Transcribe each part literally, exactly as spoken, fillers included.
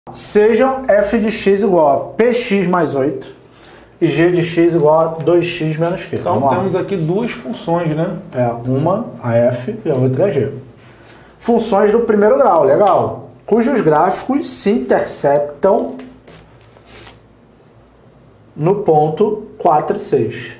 Sejam f de x igual a px mais oito e g de x igual a dois x menos q. Então temos aqui duas funções, né? É, uma a f e a outra a g. Funções do primeiro grau, legal. Cujos gráficos se interceptam no ponto quatro e seis.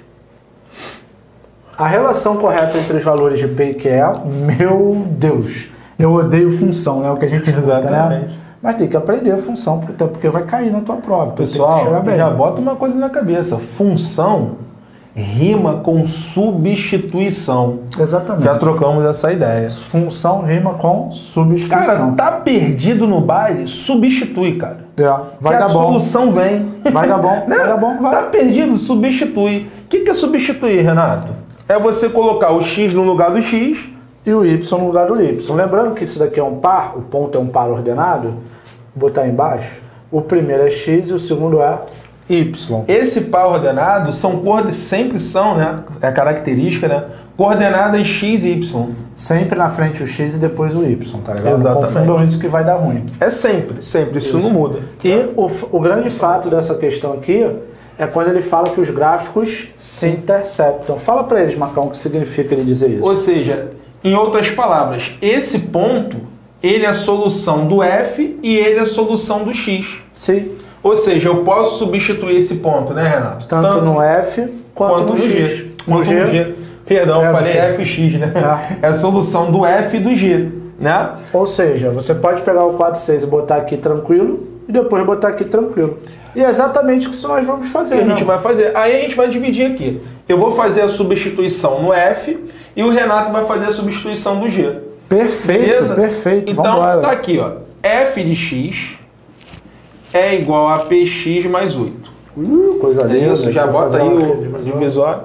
A relação correta entre os valores de P e Q é, meu Deus, eu odeio função, né? O que a gente escuta, né? Mas tem que aprender a função, porque, porque vai cair na tua prova. Então Pessoal, tem que chegar bem. Já bota uma coisa na cabeça. Função rima com substituição. Exatamente. Já trocamos essa ideia. Função rima com substituição. Cara, tá perdido no baile? Substitui, cara. É, vai que dar a bom. solução vem. Vai dar bom, né? vai dar bom, vai. Tá perdido? Substitui. O que, que é substituir, Renato? É você colocar o x no lugar do x e o y no lugar do y. Lembrando que isso daqui é um par, o ponto é um par ordenado, vou botar embaixo. O primeiro é x e o segundo é y. Esse par ordenado são coordenadas, sempre são, né? É a característica, né? Coordenadas x e y. Sempre na frente o x e depois o y, tá ligado? Exatamente. Não confundam isso que vai dar ruim. É sempre, sempre, isso, isso. não muda. E o, o grande fato dessa questão aqui é quando ele fala que os gráficos se interceptam. Fala para eles, Marcão, o que significa ele dizer isso. Ou seja, em outras palavras, esse ponto, ele é a solução do f e ele é a solução do x. Sim. Ou seja, eu posso substituir esse ponto, né, Renato? Tanto, Tanto no f quanto, quanto no, no x. G. No G. No G. Perdão, é, falei f x, né? É. é a solução do f e do g, né? Ou seja, você pode pegar o quatro e seis e botar aqui tranquilo e depois botar aqui tranquilo. E é exatamente o que nós vamos fazer. Que a né? gente vai fazer. Aí a gente vai dividir aqui. Eu vou fazer a substituição no f e o Renato vai fazer a substituição do g. Perfeito, beleza? Perfeito. Então, vambora. Tá aqui, ó. F de x é igual a px mais oito. Uh, coisa linda. Isso, já bota aí o divisório.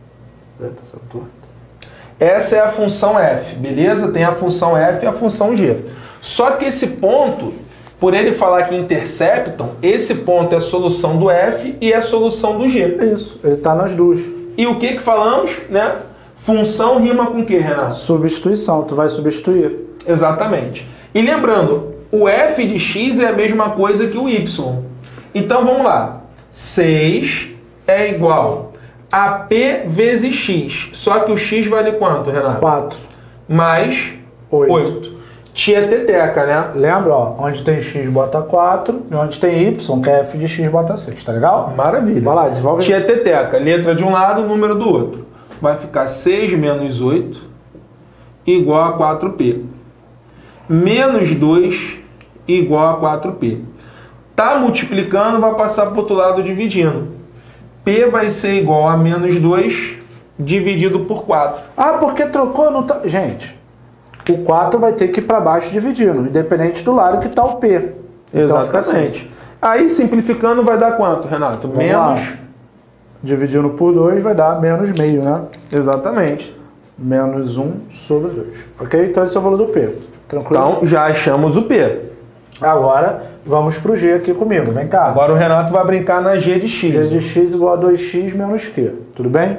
Essa é a função f, beleza? Tem a função f e a função g. Só que esse ponto, por ele falar que interceptam, esse ponto é a solução do f e é a solução do g. Isso, ele está nas duas. E o que que falamos, né? Função rima com o que, Renato? Substituição, tu vai substituir. Exatamente. E lembrando, o f de x é a mesma coisa que o y. Então vamos lá. seis é igual a p vezes x. Só que o x vale quanto, Renato? quatro. Mais oito. Tia teteca, né? Lembra, ó, onde tem x bota quatro e onde tem y, que é f de x bota seis, tá legal? Maravilha. Vai lá, desenvolve. Tia teteca, letra de um lado, número do outro. Vai ficar seis menos oito igual a quatro p. Menos dois igual a quatro p. Tá multiplicando, vai passar para o outro lado dividindo. P vai ser igual a menos dois dividido por quatro. Ah, porque trocou? Não tá... Gente, o quatro vai ter que ir para baixo dividindo, independente do lado que está o P. Então Exatamente. Fica assim. Aí, simplificando, vai dar quanto, Renato? Vamos menos... Lá. Dividindo por dois vai dar menos meio, né? Exatamente. Menos um sobre dois. Ok? Então esse é o valor do P. Tranquilo? Então, já achamos o P. Agora, vamos para o G aqui comigo. Vem cá. Agora o Renato vai brincar na G de x. G de x igual a dois x menos Q. Tudo bem?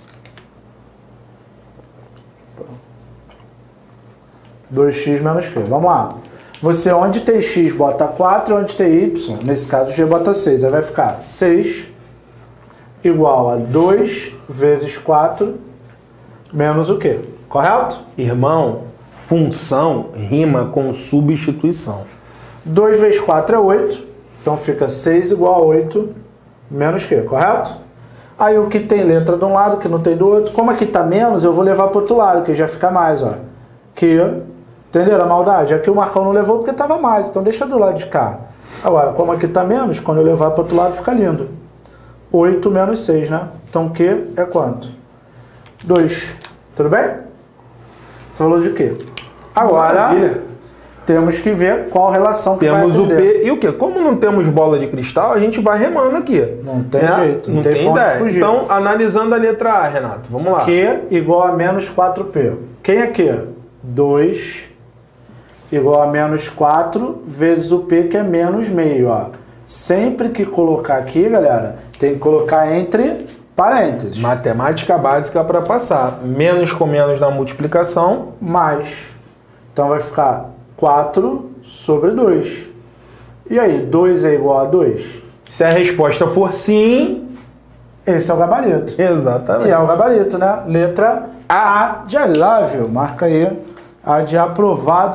dois x menos Q. Vamos lá. Você, onde tem x, bota quatro. Onde tem y, nesse caso, G bota seis. Aí vai ficar seis igual a dois vezes quatro menos o quê? Correto? Irmão, função rima com substituição. dois vezes quatro é oito. Então fica seis igual a oito menos o quê? Correto? Aí o que tem letra de um lado, que não tem do outro. Como aqui está menos, eu vou levar para o outro lado, que já fica mais, ó. Que, entenderam a maldade? Aqui o Marcão não levou porque estava mais, então deixa do lado de cá. Agora, como aqui está menos, quando eu levar para o outro lado fica lindo. oito menos seis, né? Então Q é quanto? dois. Tudo bem? Você falou de quê? Agora, Maravilha. Temos que ver qual relação que temos vai o P e o quê? Como não temos bola de cristal, a gente vai remando aqui. Não tem né? jeito, não, não tem, tem como ideia. fugir. Então, analisando a letra A, Renato, vamos lá. Q igual a menos quatro P. Quem é Q? dois igual a menos quatro vezes o P, que é menos meio, ó. Sempre que colocar aqui, galera, tem que colocar entre parênteses. Matemática básica para passar. Menos com menos na multiplicação. Mais. Então vai ficar quatro sobre dois. E aí, dois é igual a dois? Se a resposta for sim... Esse é o gabarito. Exatamente. E é o gabarito, né? Letra A de I love you. Marca aí. A de aprovado.